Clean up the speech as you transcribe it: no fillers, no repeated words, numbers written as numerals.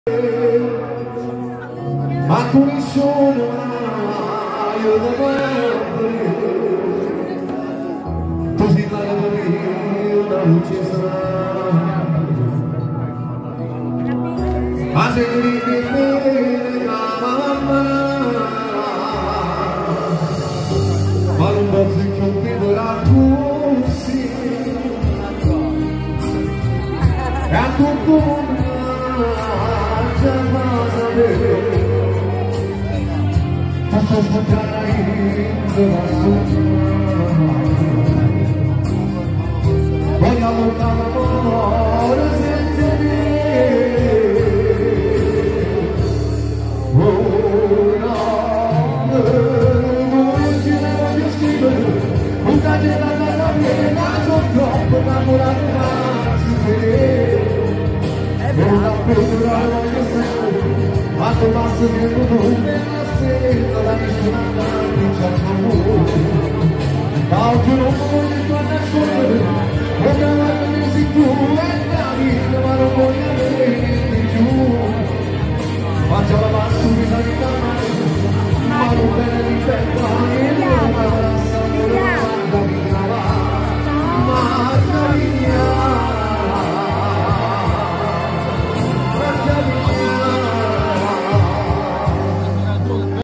ma tu nessuno io davanti tu sei la una luce sarà ma se ridi la mamma ma non posso chiudere la così e a tutto posso sfruttare la voglio portare l'amore senza me ora non ci voglio scrivere un taglio dalla piena sono troppo innamorato di te non la perdura voglio sempre quando passo che non nella sera la misura mi faccio da oggi non voglio tornare a scorrere come la mesi tu e la vita ma non voglio avere più faccio la passura di mare ma non bene di tempo